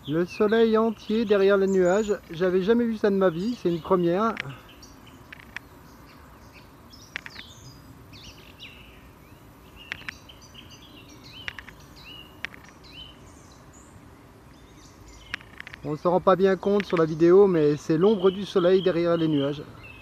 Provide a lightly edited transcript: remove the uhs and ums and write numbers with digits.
Le soleil entier derrière les nuages, j'avais jamais vu ça de ma vie, c'est une première. On ne se rend pas bien compte sur la vidéo, mais c'est l'ombre du soleil derrière les nuages.